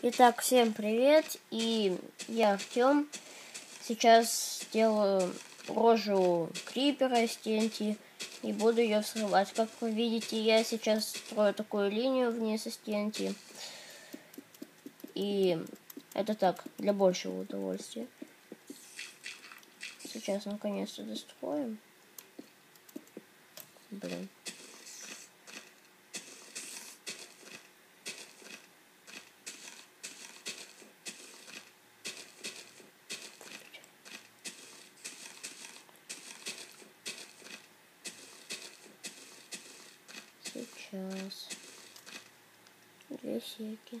Итак, всем привет, и я Артем. Сейчас сделаю рожу крипера из TNT и буду ее взрывать. Как вы видите, я сейчас строю такую линию вниз из TNT. И это так, для большего удовольствия. Сейчас наконец-то достроим. Блин. Сейчас. 2 секи.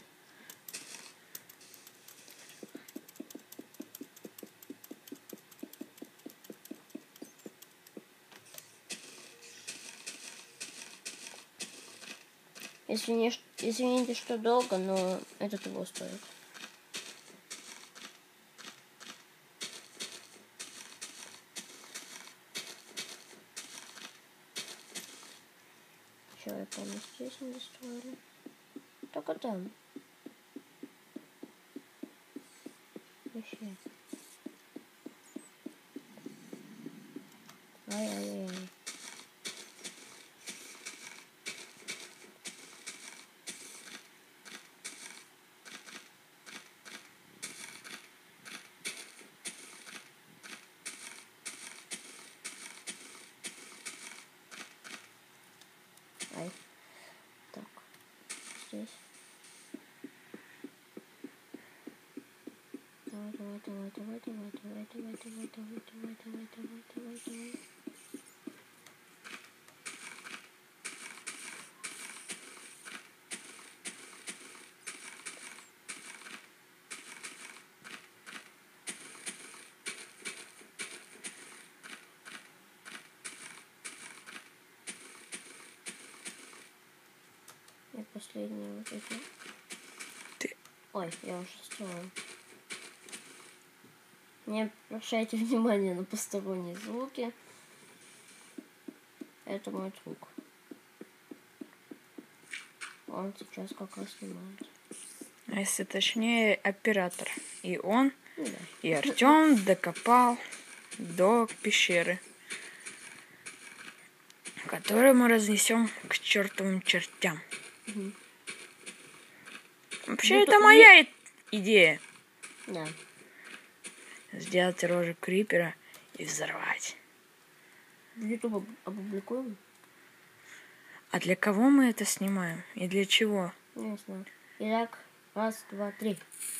Извините, что долго, но это того стоит. Еще я помню, здесь не достроили. Только там. Вообще. Ай-яй-яй. Ай. Так. Здесь. Давай. И последние вот эти. Ой, я уже строил. Не обращайте внимания на посторонние звуки. Это мой друг. Он сейчас как раз снимает. А если точнее, оператор. И он, Да. и Артем докопал до пещеры, которую мы разнесем к чертовым чертям. Угу. Вообще, это моя идея. Да. Сделать рожу крипера и взорвать. В YouTube опубликуем? А для кого мы это снимаем? И для чего? Не знаю. Итак, 1, 2, 3.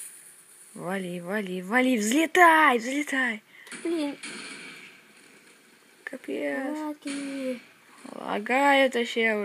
Вали, взлетай! Блин. Капец. Лаги. Лагает вообще.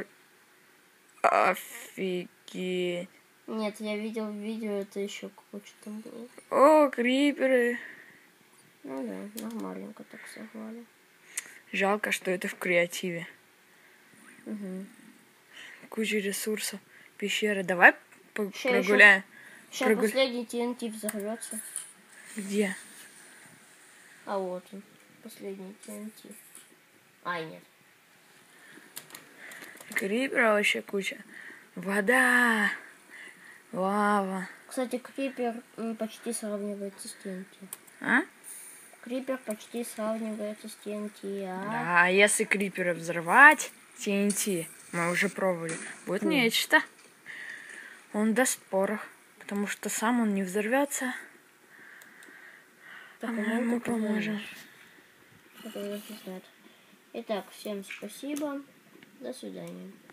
Офигеть. Нет, я видел видео, это еще какое-то там было. О, криперы. Ну да, нормальненько так сорвали. Жалко, что это в креативе. Угу. Куча ресурсов. Пещера. Давай Сейчас прогуляем. последний TNT взорвется. Где? А вот он. Последний TNT. Ай, нет. Крипера вообще куча. Вода. Лава. Кстати, крипер почти сравнивается с TNT. А? Крипер почти сравнивается с TNT, Да, а если крипера взорвать, TNT, мы уже пробовали, будет нечто. Он даст порох, потому что сам он не взорвется. Так, мы ему поможем. Итак, всем спасибо. До свидания.